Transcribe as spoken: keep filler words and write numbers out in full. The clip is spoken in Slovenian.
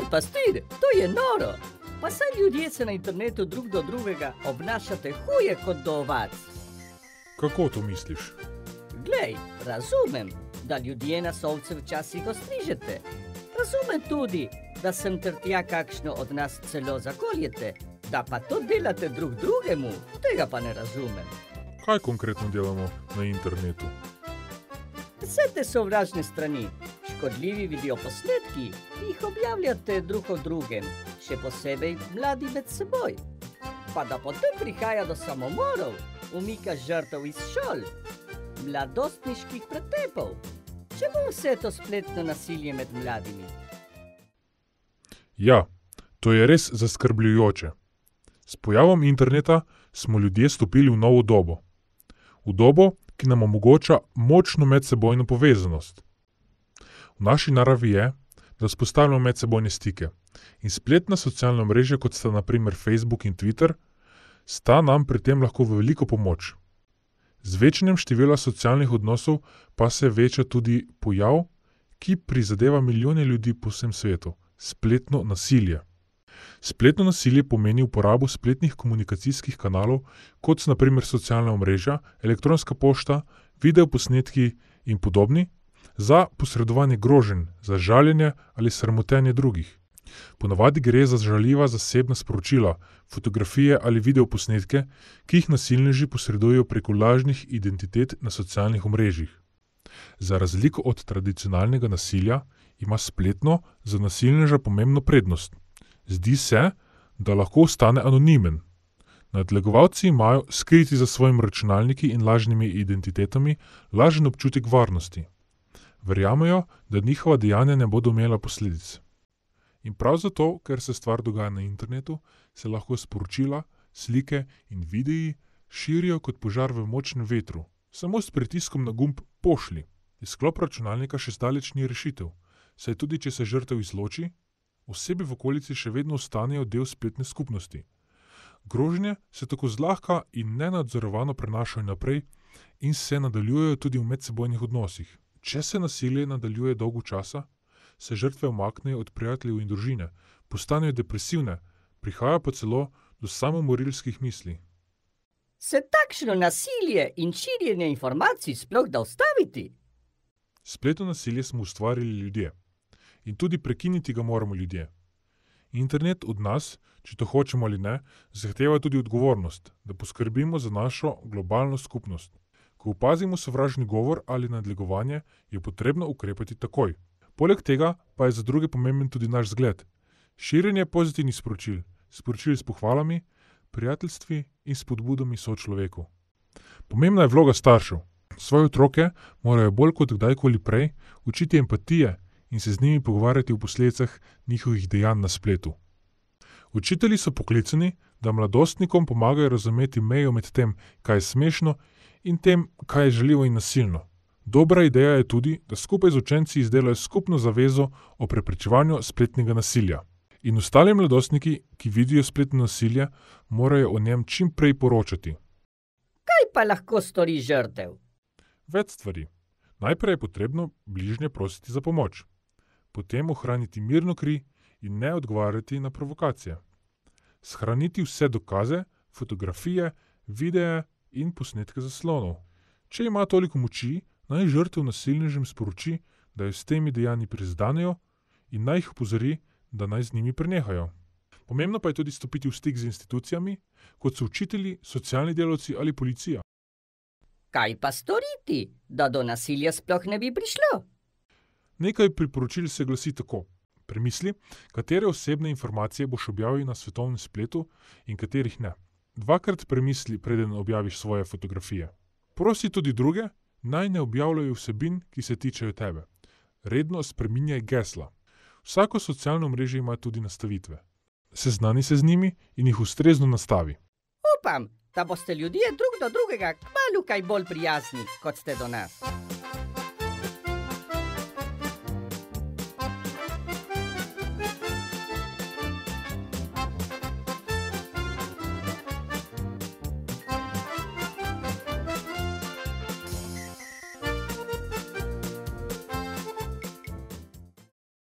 pastir, to je noro. Pa saj ljudje se na internetu drug do drugega obnašate huje kot do ovac. Kako to misliš? Glej, razumem, da ljudje nas ovce včasih ostrižete. Razumem tudi, da sem ter tja kakšno od nas celo zakoljete. Da pa to delate drug drugemu, tega pa ne razumem. Kaj konkretno delamo na internetu? Vse te sovražne strani, škodljivi videoposnetki, ki jih objavljate drug o drugem, še posebej mladi med seboj. Pa da potem prihaja do samomorov, umika žrtev iz šol, mladostniških pretepov. Čemu vse to spletno nasilje med mladimi? Ja, to je res zaskrbljujoče. S pojavom interneta smo ljudje stopili v novo dobo. V dobo, ki nam omogoča močno medsebojno povezanost. V naši naravi je, da vzpostavljamo medsebojne stike. In spletna socialna mreža, kot sta na primer Facebook in Twitter, sta nam pri tem lahko v veliko pomoč. Z večanjem števila socialnih odnosov pa se veča tudi pojav, ki prizadeva milijone ljudi po vsem svetu. Spletno nasilje. Spletno nasilje pomeni uporabo spletnih komunikacijskih kanalov, kot so na primer socialna omrežja, elektronska pošta, videoposnetki in podobni, za posredovanje groženj, za žaljenje ali sramotenje drugih. Ponavadi gre za žaljiva zasebna sporočila, fotografije ali videoposnetke, ki jih nasilneži posredujejo preko lažnih identitet na socialnih omrežjih. Za razliko od tradicionalnega nasilja ima spletno za nasilneža pomembno prednost. Zdi se, da lahko ostane anonimen. Nadlegovalci imajo, skriti za svojimi računalniki in lažnimi identitetami, lažen občutek varnosti. Verjamejo, da njihova dejanja ne bodo imela posledic. In prav zato, ker se stvar dogaja na internetu, se lahko sporočila, slike in videi širijo kot požar v močnem vetru. Samo s pritiskom na gumb pošlji. Izklop računalnika še zdaleč ni rešitev, saj tudi če se žrtev izloči, osebe v okolici še vedno ostanejo del spletne skupnosti. Grožnje se tako zlahka in nenadzorovano prenašajo naprej in se nadaljujejo tudi v medsebojnih odnosih. Če se nasilje nadaljuje dolgo časa, se žrtve umaknejo od prijateljev in družine, postanejo depresivne, prihaja pa celo do samomorilskih misli. Se takšno nasilje in širjenje informacij sploh da ustaviti? Spletno nasilje smo ustvarili ljudje. In tudi prekiniti ga moramo ljudje. Internet od nas, če to hočemo ali ne, zahteva tudi odgovornost, da poskrbimo za našo globalno skupnost. Ko opazimo sovražni govor ali nadlegovanje, je potrebno ukrepati takoj. Poleg tega pa je za druge pomemben tudi naš zgled. Širjenje pozitivnih sporočil, sporočil s pohvalami, prijateljstvi in spodbudami sočloveku. Pomembna je vloga staršev. Svoje otroke morajo bolj kot kdajkoli prej učiti empatije in se z njimi pogovarjati o posledicah njihovih dejanj na spletu. Učitelji so poklicani, da mladostnikom pomagajo razumeti mejo med tem, kaj je smešno in tem, kaj je žaljivo in nasilno. Dobra ideja je tudi, da skupaj z učenci izdelajo skupno zavezo o preprečevanju spletnega nasilja. In ostali mladostniki, ki vidijo spletno nasilje, morajo o njem čim prej poročati. Kaj pa lahko stori žrtev? Več stvari. Najprej je potrebno bližnje prositi za pomoč. Potem ohraniti mirno kri in ne odgovarjati na provokacije. Shraniti vse dokaze, fotografije, videe in posnetke zaslonov. Če ima toliko moči, naj žrtev nasilnežem sporoči, da jo s temi dejanji prizadenejo in naj jih opozori, da naj z njimi prenehajo. Pomembno pa je tudi stopiti v stik z institucijami, kot so učitelji, socialni delavci ali policija. Kaj pa storiti, da do nasilja sploh ne bi prišlo? Nekaj priporočil se glasi tako. Premisli, katere osebne informacije boš objavil na svetovnem spletu in katerih ne. Dvakrat premisli, preden objaviš svoje fotografije. Prosi tudi druge, naj ne objavljajo vsebin, ki se tičejo tebe. Redno spreminjaj gesla. Vsako socialno omrežje ima tudi nastavitve. Seznani se z njimi in jih ustrezno nastavi. Upam, da boste ljudje drug do drugega kmalu kaj bolj prijazni, kot ste do nas.